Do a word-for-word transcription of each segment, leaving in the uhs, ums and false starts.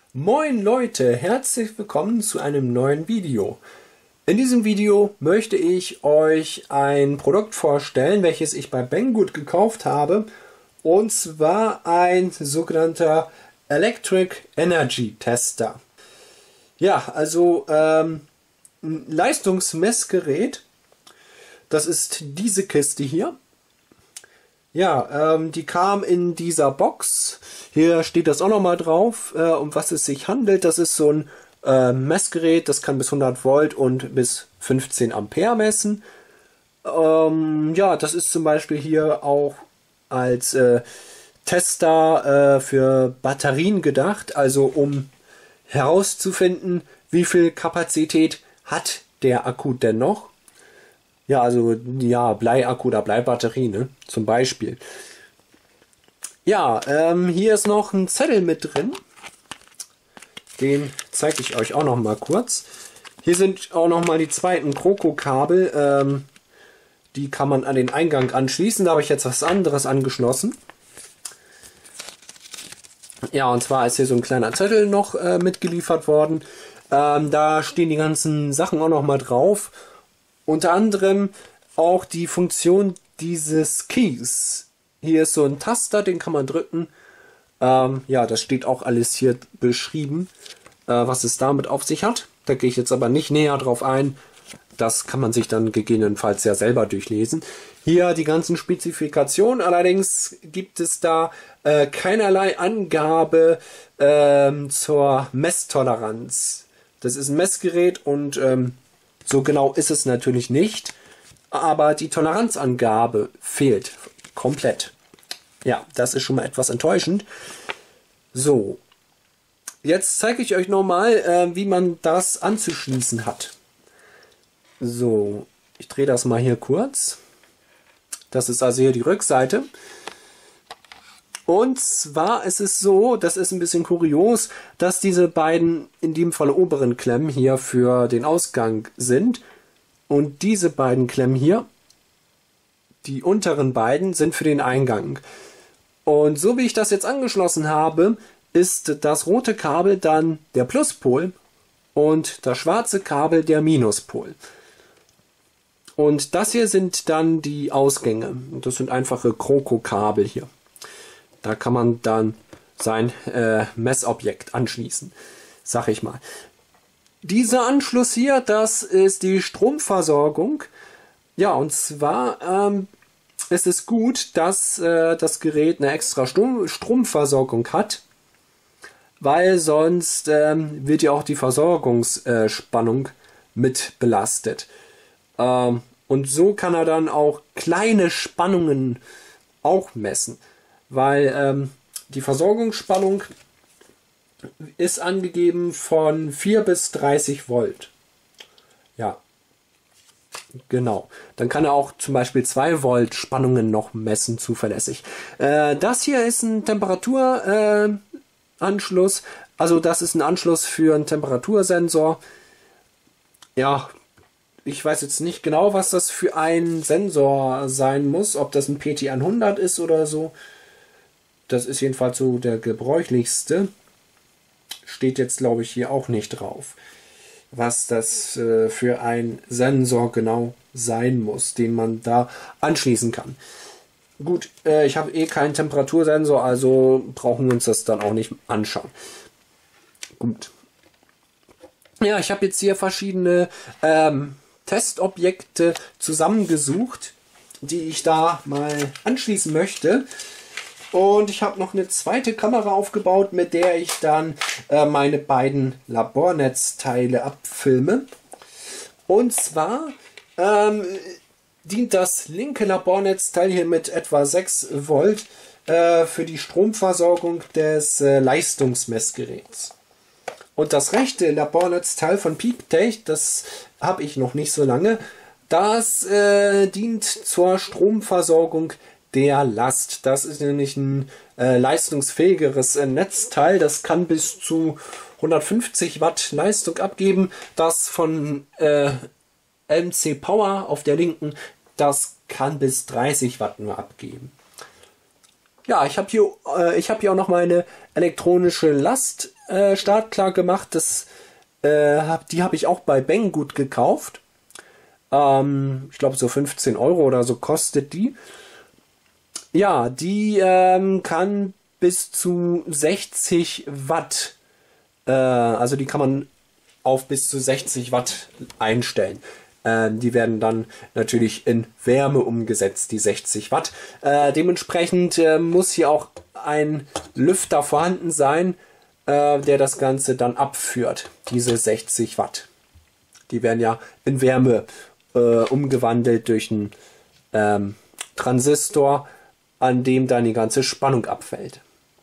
Moin Leute, herzlich willkommen zu einem neuen Video. In diesem Video möchte ich euch ein Produkt vorstellen, welches ich bei Banggood gekauft habe. Und zwar ein sogenannter Electric Energy Tester. Ja, also ähm, ein Leistungsmessgerät. Das ist diese Kiste hier. Ja, ähm, die kam in dieser Box. Hier steht das auch nochmal drauf, äh, um was es sich handelt. Das ist so ein äh, Messgerät, das kann bis hundert Volt und bis fünfzehn Ampere messen. Ähm, ja, das ist zum Beispiel hier auch als äh, Tester äh, für Batterien gedacht, also um herauszufinden, wie viel Kapazität hat der Akku denn noch. Ja, also ja, Bleiakku oder Bleibatterie, ne? Zum Beispiel. Ja, ähm, hier ist noch ein Zettel mit drin. Den zeige ich euch auch noch mal kurz. Hier sind auch noch mal die zweiten Kroko-Kabel. Ähm, die kann man an den Eingang anschließen. Da habe ich jetzt was anderes angeschlossen. Ja, und zwar ist hier so ein kleiner Zettel noch äh, mitgeliefert worden. Ähm, da stehen die ganzen Sachen auch noch mal drauf. Unter anderem auch die Funktion dieses Keys. Hier ist so ein Taster, den kann man drücken. Ähm, ja, das steht auch alles hier beschrieben, äh, was es damit auf sich hat. Da gehe ich jetzt aber nicht näher drauf ein. Das kann man sich dann gegebenenfalls ja selber durchlesen. Hier die ganzen Spezifikationen. Allerdings gibt es da äh, keinerlei Angabe ähm, zur Messtoleranz. Das ist ein Messgerät und ähm, so genau ist es natürlich nicht, aber die Toleranzangabe fehlt komplett. Ja, das ist schon mal etwas enttäuschend. So, jetzt zeige ich euch nochmal, äh, wie man das anzuschließen hat. So, ich drehe das mal hier kurz. Das ist also hier die Rückseite. Und zwar ist es so, das ist ein bisschen kurios, dass diese beiden, in dem Fall oberen Klemmen hier für den Ausgang sind. Und diese beiden Klemmen hier, die unteren beiden, sind für den Eingang. Und so wie ich das jetzt angeschlossen habe, ist das rote Kabel dann der Pluspol und das schwarze Kabel der Minuspol. Und das hier sind dann die Ausgänge. Und das sind einfache Kroko-Kabel hier. Da kann man dann sein äh, Messobjekt anschließen, sag ich mal. Dieser Anschluss hier, das ist die Stromversorgung. Ja, und zwar ähm, ist es gut, dass äh, das Gerät eine extra Strom Stromversorgung hat, weil sonst ähm, wird ja auch die Versorgungsspannung äh, mit belastet. Ähm, und so kann er dann auch kleine Spannungen auch messen. Weil ähm, die Versorgungsspannung ist angegeben von vier bis dreißig Volt. Ja, genau. Dann kann er auch zum Beispiel zwei Volt Spannungen noch messen, zuverlässig. Äh, das hier ist ein Temperaturanschluss. Äh, also das ist ein Anschluss für einen Temperatursensor. Ja, ich weiß jetzt nicht genau, was das für ein Sensor sein muss. Ob das ein P T hundert ist oder so. Das ist jedenfalls so der gebräuchlichste. Steht jetzt, glaube ich, hier auch nicht drauf, was das äh, für ein Sensor genau sein muss, den man da anschließen kann. Gut, äh, ich habe eh keinen Temperatursensor, also brauchen wir uns das dann auch nicht anschauen. Gut. Ja, ich habe jetzt hier verschiedene ähm, Testobjekte zusammengesucht, die ich da mal anschließen möchte. Und ich habe noch eine zweite Kamera aufgebaut, mit der ich dann äh, meine beiden Labornetzteile abfilme. Und zwar ähm, dient das linke Labornetzteil hier mit etwa sechs Volt äh, für die Stromversorgung des äh, Leistungsmessgeräts. Und das rechte Labornetzteil von PeakTech, das habe ich noch nicht so lange, das äh, dient zur Stromversorgung der Last. Das ist nämlich ein äh, leistungsfähigeres äh, Netzteil. Das kann bis zu hundertfünfzig Watt Leistung abgeben. Das von äh, M C Power auf der linken, das kann bis dreißig Watt nur abgeben. Ja, ich habe hier, äh, ich habe hier auch noch meine elektronische Last äh, startklar gemacht. Das, äh, hab, die habe ich auch bei Banggood gekauft. Ähm, ich glaube so fünfzehn Euro oder so kostet die. Ja, die ähm, kann bis zu sechzig Watt, äh, also die kann man auf bis zu sechzig Watt einstellen. Äh, die werden dann natürlich in Wärme umgesetzt, die sechzig Watt. Äh, dementsprechend äh, muss hier auch ein Lüfter vorhanden sein, äh, der das Ganze dann abführt, diese sechzig Watt. Die werden ja in Wärme äh, umgewandelt durch einen ähm, Transistor, an dem dann die ganze Spannung abfällt.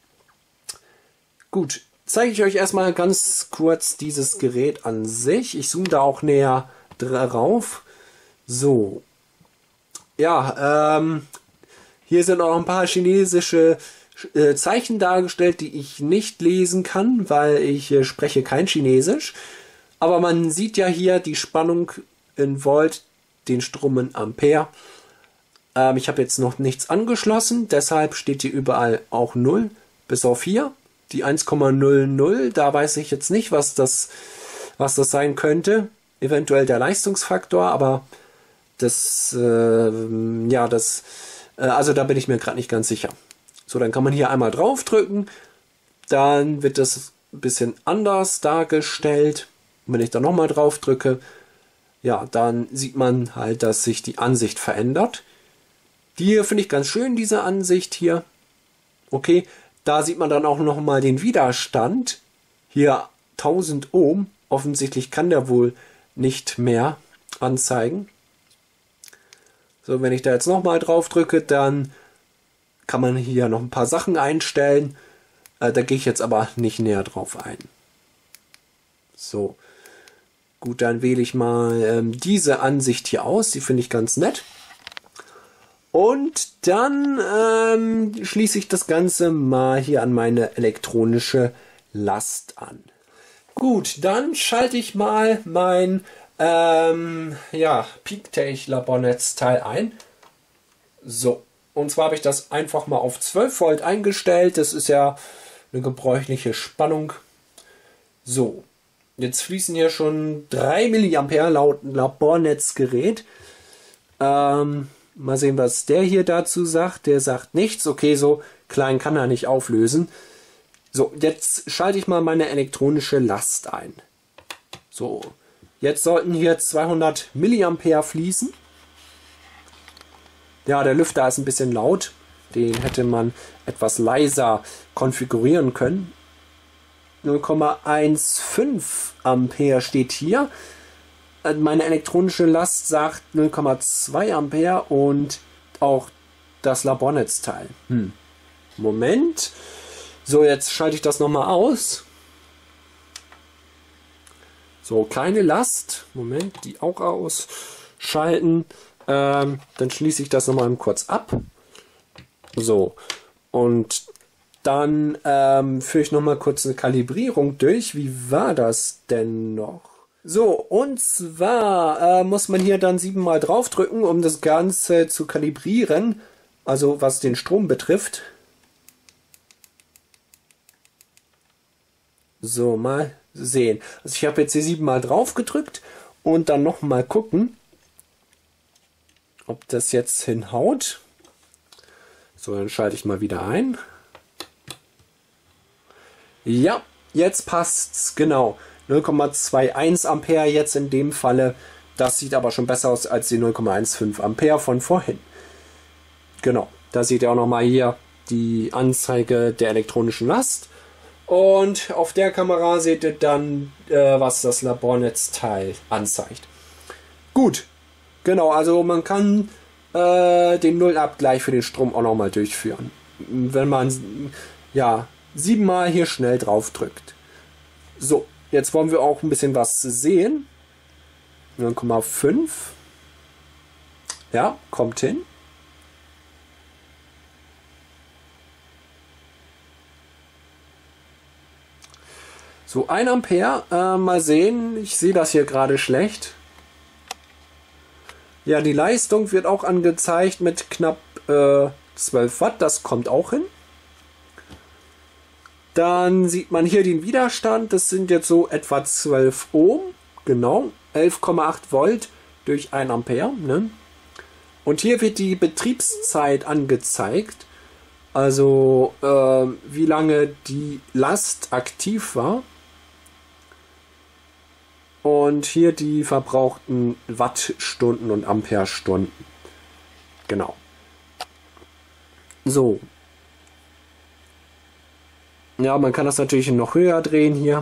Gut, zeige ich euch erstmal ganz kurz dieses Gerät an sich. Ich zoome da auch näher drauf. So. Ja, ähm, hier sind auch ein paar chinesische äh, Zeichen dargestellt, die ich nicht lesen kann, weil ich äh, spreche kein Chinesisch. Aber man sieht ja hier die Spannung in Volt, den Strom in Ampere. Ähm, ich habe jetzt noch nichts angeschlossen, deshalb steht hier überall auch null, bis auf hier. Die eins Komma null null, da weiß ich jetzt nicht, was das, was das sein könnte. Eventuell der Leistungsfaktor, aber das, äh, ja, das, äh, also da bin ich mir gerade nicht ganz sicher. So, dann kann man hier einmal draufdrücken, dann wird das ein bisschen anders dargestellt. Und wenn ich da nochmal drauf drücke, ja, dann sieht man halt, dass sich die Ansicht verändert. Die hier finde ich ganz schön, diese Ansicht hier. Okay, da sieht man dann auch nochmal den Widerstand. Hier tausend Ohm. Offensichtlich kann der wohl nicht mehr anzeigen. So, wenn ich da jetzt nochmal drauf drücke, dann kann man hier noch ein paar Sachen einstellen. Äh, da gehe ich jetzt aber nicht näher drauf ein. So, gut, dann wähle ich mal ähm, diese Ansicht hier aus. Die finde ich ganz nett. Und dann ähm, schließe ich das Ganze mal hier an meine elektronische Last an. Gut, dann schalte ich mal mein ähm, ja, PeakTech Labornetzteil ein. So, und zwar habe ich das einfach mal auf zwölf Volt eingestellt. Das ist ja eine gebräuchliche Spannung. So, jetzt fließen hier schon drei Milliampere laut Labornetzgerät. Ähm, mal sehen, was der hier dazu sagt. Der sagt nichts. Okay, so klein kann er nicht auflösen. So, jetzt schalte ich mal meine elektronische Last ein. So, jetzt sollten hier zweihundert Milliampere fließen. Ja, der Lüfter ist ein bisschen laut. Den hätte man etwas leiser konfigurieren können. null Komma fünfzehn Ampere steht hier. Meine elektronische Last sagt null Komma zwei Ampere und auch das Labornetzteil. Hm. Moment. So, jetzt schalte ich das nochmal aus. So, keine Last. Moment, die auch ausschalten. Ähm, dann schließe ich das nochmal kurz ab. So, und dann ähm, führe ich nochmal kurz eine Kalibrierung durch. Wie war das denn noch? So, und zwar äh, muss man hier dann siebenmal draufdrücken, um das Ganze zu kalibrieren. Also was den Strom betrifft. So, mal sehen. Also ich habe jetzt hier siebenmal drauf gedrückt und dann nochmal gucken, ob das jetzt hinhaut. So, dann schalte ich mal wieder ein. Ja, jetzt passt's, genau. null Komma einundzwanzig Ampere jetzt in dem Falle. Das sieht aber schon besser aus als die null Komma fünfzehn Ampere von vorhin. Genau, da seht ihr auch nochmal hier die Anzeige der elektronischen Last. Und auf der Kamera seht ihr dann, äh, was das Labornetzteil anzeigt. Gut, genau, also man kann äh, den Nullabgleich für den Strom auch nochmal durchführen. Wenn man ja siebenmal hier schnell drauf drückt. So, jetzt wollen wir auch ein bisschen was sehen. null Komma fünf. Ja, kommt hin. So, ein Ampere, äh, mal sehen, ich sehe das hier gerade schlecht. Ja, die Leistung wird auch angezeigt mit knapp äh, zwölf Watt, das kommt auch hin. Dann sieht man hier den Widerstand. Das sind jetzt so etwa zwölf Ohm. Genau. elf Komma acht Volt durch ein Ampere. Ne? Und hier wird die Betriebszeit angezeigt. Also äh, wie lange die Last aktiv war. Und hier die verbrauchten Wattstunden und Amperestunden. Genau. So. Ja, man kann das natürlich noch höher drehen hier.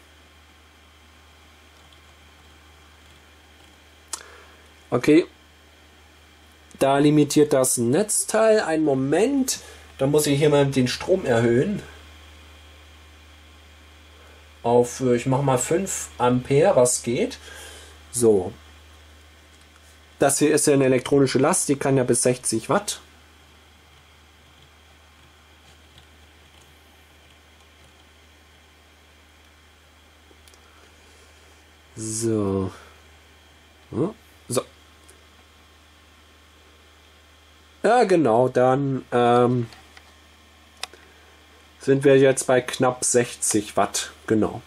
Okay. Da limitiert das Netzteil. Einen Moment. Da muss ich hier mal den Strom erhöhen. Auf, ich mache mal fünf Ampere, was geht. So. Das hier ist ja eine elektronische Last, die kann ja bis sechzig Watt. So. So. Ja, genau, dann ähm, sind wir jetzt bei knapp sechzig Watt. Genau.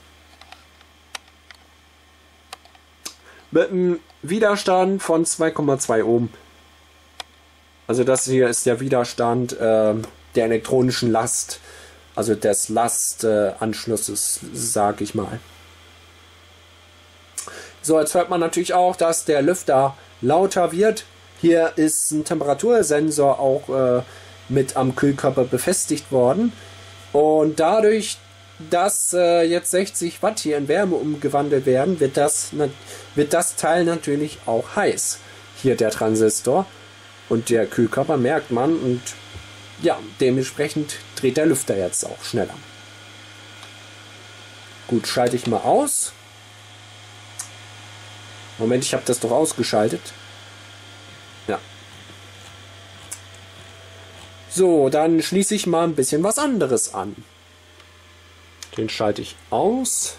Mit einem Widerstand von zwei Komma zwei Ohm. Also das hier ist der Widerstand äh, der elektronischen Last. Also des Lastanschlusses, äh, sage ich mal. So, jetzt hört man natürlich auch, dass der Lüfter lauter wird. Hier ist ein Temperatursensor auch äh, mit am Kühlkörper befestigt worden. Und dadurch, dass äh, jetzt sechzig Watt hier in Wärme umgewandelt werden, wird das, wird das Teil natürlich auch heiß. Hier der Transistor und der Kühlkörper merkt man. Und ja, dementsprechend dreht der Lüfter jetzt auch schneller. Gut, schalte ich mal aus. Moment, ich habe das doch ausgeschaltet. Ja. So, dann schließe ich mal ein bisschen was anderes an. Den schalte ich aus.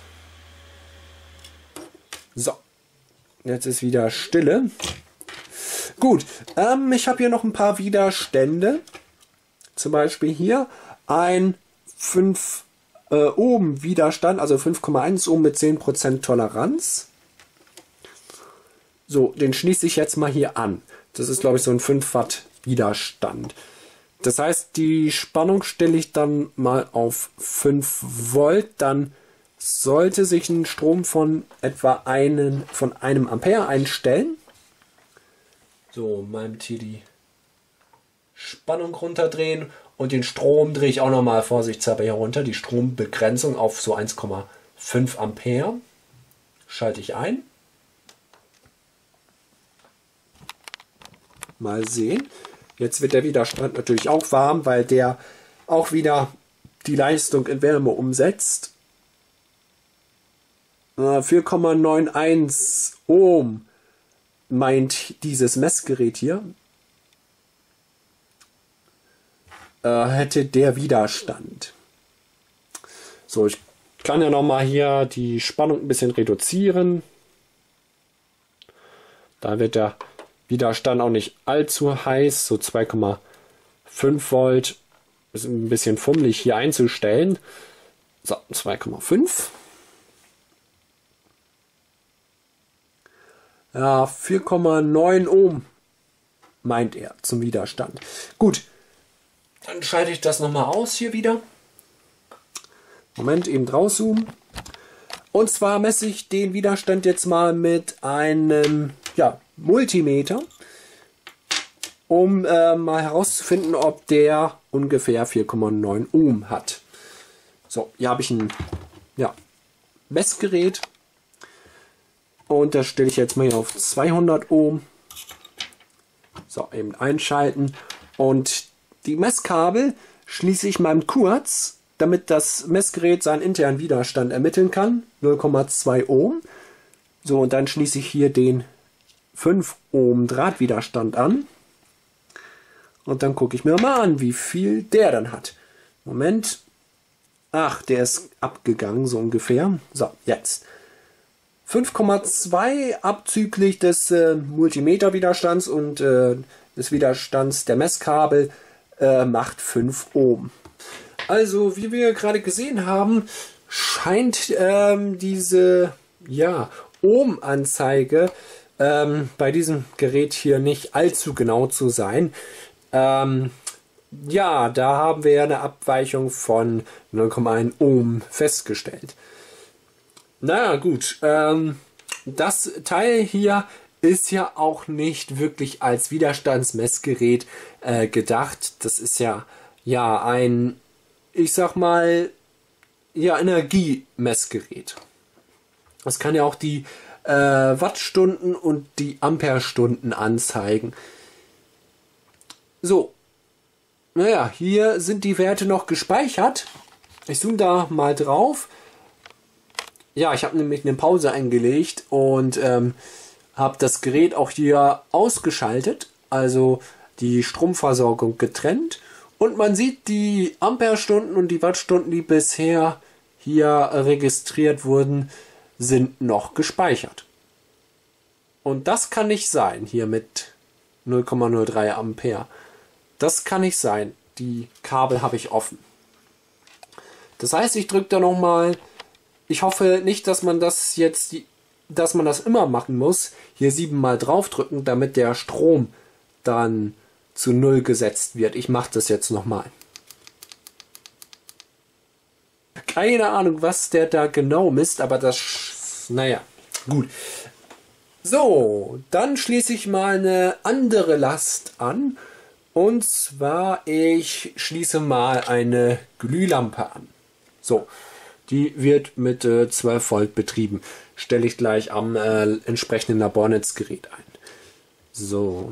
So. Jetzt ist wieder Stille. Gut, ähm, ich habe hier noch ein paar Widerstände. Zum Beispiel hier ein fünf Ohm Widerstand, also fünf Komma eins Ohm mit zehn Prozent Toleranz. So, den schließe ich jetzt mal hier an. Das ist, glaube ich, so ein fünf Watt Widerstand. Das heißt, die Spannung stelle ich dann mal auf fünf Volt. Dann sollte sich ein Strom von etwa einen, von einem Ampere einstellen. So, mal hier die Spannung runterdrehen. Und den Strom drehe ich auch nochmal vorsichtshalber hier runter. Die Strombegrenzung auf so eins Komma fünf Ampere. Schalte ich ein. Mal sehen. Jetzt wird der Widerstand natürlich auch warm, weil der auch wieder die Leistung in Wärme umsetzt. vier Komma einundneunzig Ohm meint dieses Messgerät hier. Äh, hätte der Widerstand. So, ich kann ja nochmal hier die Spannung ein bisschen reduzieren. Da wird der Widerstand auch nicht allzu heiß, so zwei Komma fünf Volt. Ist ein bisschen fummelig hier einzustellen. So, zwei Komma fünf. Ja, vier Komma neun Ohm meint er zum Widerstand. Gut, dann schalte ich das nochmal aus hier wieder. Moment, eben rauszoomen. Und zwar messe ich den Widerstand jetzt mal mit einem ja, Multimeter, um äh, mal herauszufinden, ob der ungefähr vier Komma neun Ohm hat. So, hier habe ich ein ja, Messgerät und das stelle ich jetzt mal hier auf zweihundert Ohm. So, eben einschalten und die Messkabel schließe ich mal kurz, damit das Messgerät seinen internen Widerstand ermitteln kann, null Komma zwei Ohm. So, und dann schließe ich hier den fünf Ohm Drahtwiderstand an. Und dann gucke ich mir mal an, wie viel der dann hat. Moment. Ach, der ist abgegangen, so ungefähr. So, jetzt. fünf Komma zwei abzüglich des äh, Multimeterwiderstands und äh, des Widerstands der Messkabel äh, macht fünf Ohm. Also, wie wir gerade gesehen haben, scheint ähm, diese ja, Ohmanzeige ähm, bei diesem Gerät hier nicht allzu genau zu sein. Ähm, ja, da haben wir ja eine Abweichung von null Komma eins Ohm festgestellt. Na gut, ähm, das Teil hier ist ja auch nicht wirklich als Widerstandsmessgerät äh, gedacht. Das ist ja, ja ein, ich sag mal, ja, Energiemessgerät. Das kann ja auch die äh, Wattstunden und die Amperestunden anzeigen. So, naja, hier sind die Werte noch gespeichert. Ich zoome da mal drauf. Ja, ich habe nämlich eine Pause eingelegt und ähm, habe das Gerät auch hier ausgeschaltet, also die Stromversorgung getrennt. Und man sieht die Amperestunden und die Wattstunden, die bisher hier registriert wurden, sind noch gespeichert. Und das kann nicht sein, hier mit null Komma null drei Ampere. Das kann nicht sein. Die Kabel habe ich offen. Das heißt, ich drücke da nochmal. Ich hoffe nicht, dass man das jetzt, dass man das immer machen muss. Hier siebenmal draufdrücken, damit der Strom dann zu null gesetzt wird. Ich mache das jetzt nochmal. Keine Ahnung, was der da genau misst, aber das, naja, gut. So, dann schließe ich mal eine andere Last an. Und zwar, ich schließe mal eine Glühlampe an. So, die wird mit äh, zwölf Volt betrieben. Stelle ich gleich am äh, entsprechenden Labornetzgerät ein. So.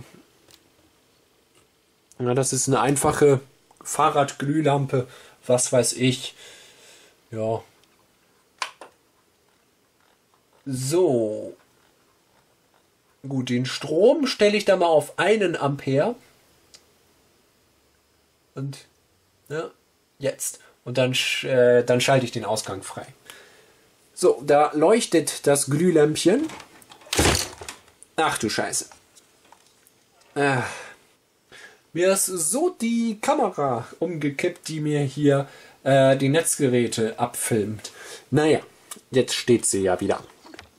Ja, das ist eine einfache Fahrradglühlampe, was weiß ich. Ja. So. Gut, den Strom stelle ich da mal auf einen Ampere. Und ja, jetzt. Und dann, äh, dann schalte ich den Ausgang frei. So, da leuchtet das Glühlämpchen. Ach du Scheiße. Äh, mir ist so die Kamera umgekippt, die mir hier äh, die Netzgeräte abfilmt. Naja, jetzt steht sie ja wieder.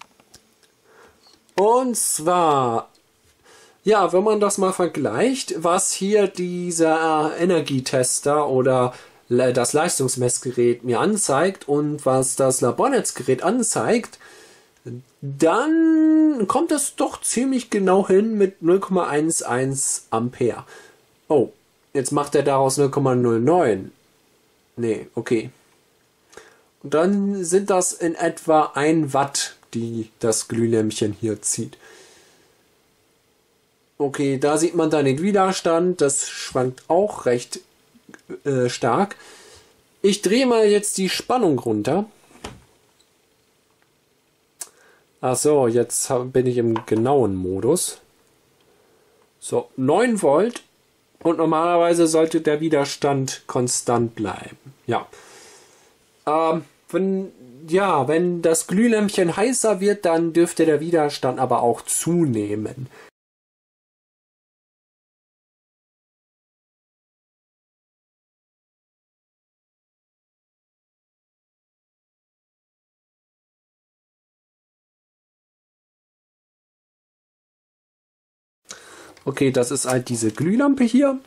Und zwar, ja, wenn man das mal vergleicht, was hier dieser Energietester oder das Leistungsmessgerät mir anzeigt und was das Labornetzgerät anzeigt, dann kommt es doch ziemlich genau hin mit null Komma elf Ampere. Oh, jetzt macht er daraus null Komma null neun. Nee, okay. Und dann sind das in etwa ein Watt, die das Glühlämpchen hier zieht. Okay, da sieht man dann den Widerstand. Das schwankt auch recht äh, stark. Ich drehe mal jetzt die Spannung runter. Ach so, jetzt bin ich im genauen Modus. So, neun Volt. Und normalerweise sollte der Widerstand konstant bleiben. Ja. Ähm, wenn, ja, wenn das Glühlämpchen heißer wird, dann dürfte der Widerstand aber auch zunehmen. Okay, das ist halt diese Glühlampe hier.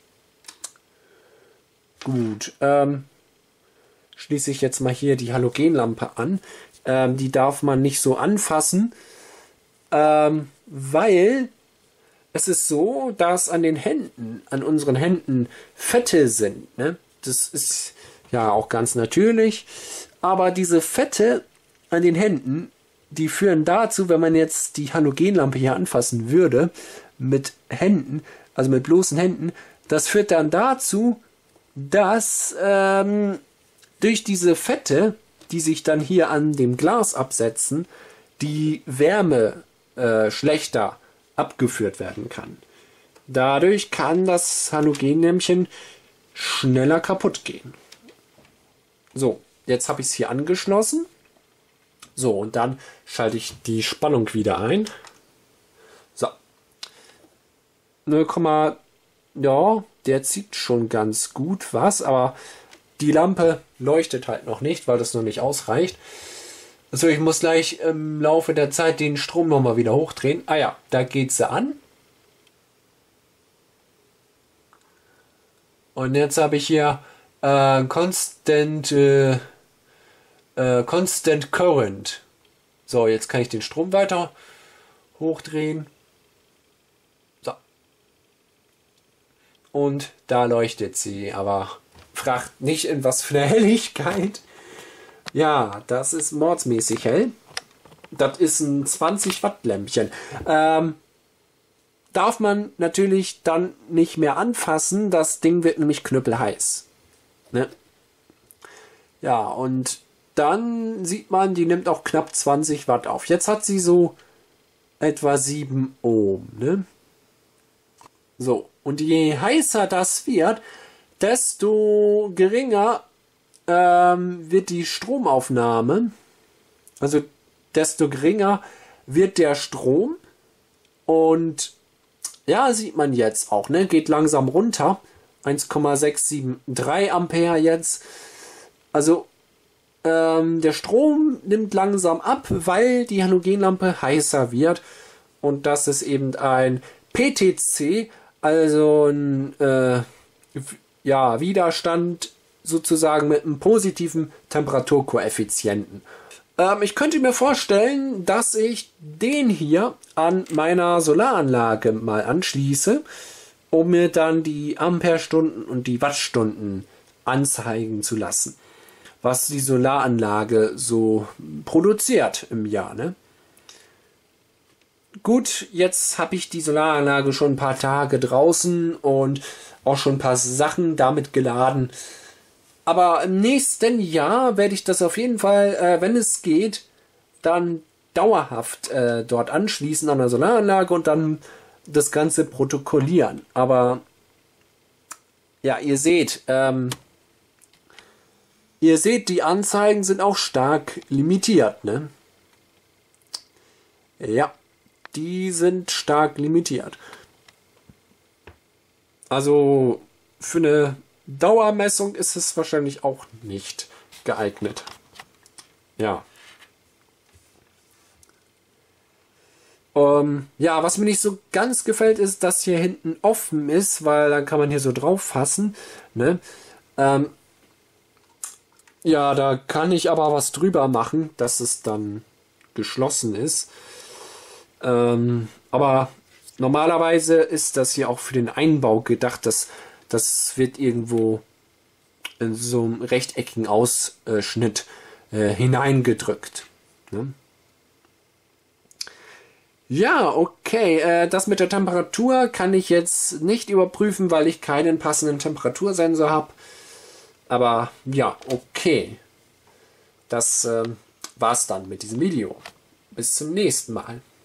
Gut, ähm, schließe ich jetzt mal hier die Halogenlampe an. Ähm, die darf man nicht so anfassen, ähm, weil es ist so, dass an den Händen, an unseren Händen Fette sind. Ne? Das ist ja auch ganz natürlich. Aber diese Fette an den Händen, die führen dazu, wenn man jetzt die Halogenlampe hier anfassen würde, mit Händen, also mit bloßen Händen, das führt dann dazu, dass ähm, durch diese Fette, die sich dann hier an dem Glas absetzen, die Wärme äh, schlechter abgeführt werden kann. Dadurch kann das Halogenlämpchen schneller kaputt gehen. So, jetzt habe ich es hier angeschlossen. So, und dann schalte ich die Spannung wieder ein. So. null, ja, der zieht schon ganz gut was, aber die Lampe leuchtet halt noch nicht, weil das noch nicht ausreicht. Also ich muss gleich im Laufe der Zeit den Strom nochmal wieder hochdrehen. Ah ja, da geht sie an. Und jetzt habe ich hier äh, Constant, äh, äh, Constant Current. So, jetzt kann ich den Strom weiter hochdrehen. So. Und da leuchtet sie, aber fragt nicht in was für eine Helligkeit. Ja, das ist mordsmäßig hell. Das ist ein zwanzig Watt Lämpchen. Ähm, darf man natürlich dann nicht mehr anfassen. Das Ding wird nämlich knüppelheiß. Ne? Ja, und dann sieht man, die nimmt auch knapp zwanzig Watt auf. Jetzt hat sie so etwa sieben Ohm. Ne? So, und je heißer das wird, desto geringer ähm, wird die Stromaufnahme. Also desto geringer wird der Strom. Und ja, sieht man jetzt auch, ne? Geht langsam runter. eins Komma sechs sieben drei Ampere jetzt. Also ähm, der Strom nimmt langsam ab, weil die Halogenlampe heißer wird. Und das ist eben ein P T C, also ein äh, ja, Widerstand sozusagen mit einem positiven Temperaturkoeffizienten. Ähm, ich könnte mir vorstellen, dass ich den hier an meiner Solaranlage mal anschließe, um mir dann die Amperestunden und die Wattstunden anzeigen zu lassen, was die Solaranlage so produziert im Jahr. Ne? Gut, jetzt habe ich die Solaranlage schon ein paar Tage draußen und auch schon ein paar Sachen damit geladen. Aber im nächsten Jahr werde ich das auf jeden Fall, äh, wenn es geht, dann dauerhaft äh, dort anschließen an der Solaranlage und dann das Ganze protokollieren. Aber ja, ihr seht, ähm, ihr seht, die Anzeigen sind auch stark limitiert, ne? Ja, die sind stark limitiert. Also für eine Dauermessung ist es wahrscheinlich auch nicht geeignet. Ja. Ähm, ja, was mir nicht so ganz gefällt, ist, dass hier hinten offen ist, weil dann kann man hier so drauf fassen. Ne? Ähm, ja, da kann ich aber was drüber machen, dass es dann geschlossen ist. Ähm, aber normalerweise ist das hier auch für den Einbau gedacht, dass das wird irgendwo in so einem rechteckigen Ausschnitt äh, hineingedrückt. Ne? Ja, okay. Äh, das mit der Temperatur kann ich jetzt nicht überprüfen, weil ich keinen passenden Temperatursensor habe. Aber ja, okay. Das äh, war's dann mit diesem Video. Bis zum nächsten Mal.